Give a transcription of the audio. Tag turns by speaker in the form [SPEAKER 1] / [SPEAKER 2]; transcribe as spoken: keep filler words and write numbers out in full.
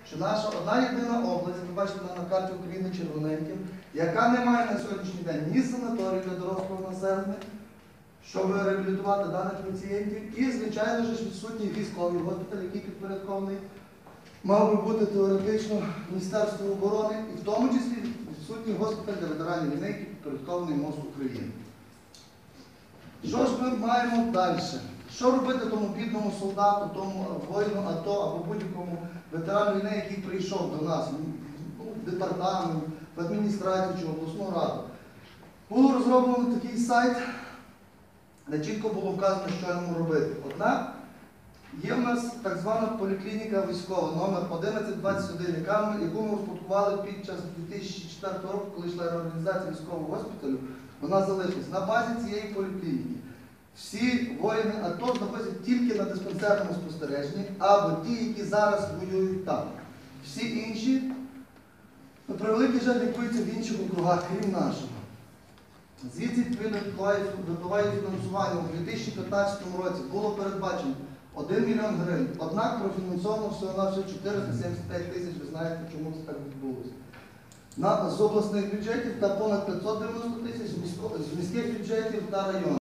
[SPEAKER 1] що наша одна єдина область, ви бачите на карті України червоненьким, яка не має на сьогоднішній день ні санаторію для дорослого населення, щоб реабілітувати даних пацієнтів, і, звичайно ж, відсутній військовий госпіталь, який підпорядкований мав би бути теоретично Міністерству оборони, і в тому числі відсутній госпіталь для ветеранів війни, який підпорядкований МОЗ України. Що ж ми маємо далі? Що робити тому бідному солдату, тому воїну АТО або будь-якому ветерану війни, який прийшов до нас в департамент, в адміністрацію чи в обласну раду? Було розроблено такий сайт, де чітко було вказано, що йому робити. Однак є в нас так звана поліклініка військова номер одинадцять двадцять один, яку ми успадкували під час дві тисячі четвертого року, коли йшла реорганізація військового госпіталю. Вона залишилась. На базі цієї поліклініки всі воїни АТО знаходяться тільки на диспансерному спостереженні, або ті, які зараз воюють там. Всі інші, на превеликий жаль, лікуються в інших округах, крім нашого. Звідси, відповідно, випливає фінансування. У дві тисячі п'ятнадцятому році було передбачено один мільйон гривень, однак профінансовано всього-навсього чотириста сімдесят п'ять тисяч, ви знаєте, чому це так відбулося. На, з обласних бюджетів та понад п'ятсот дев'яносто тисяч з міських бюджетів та районів.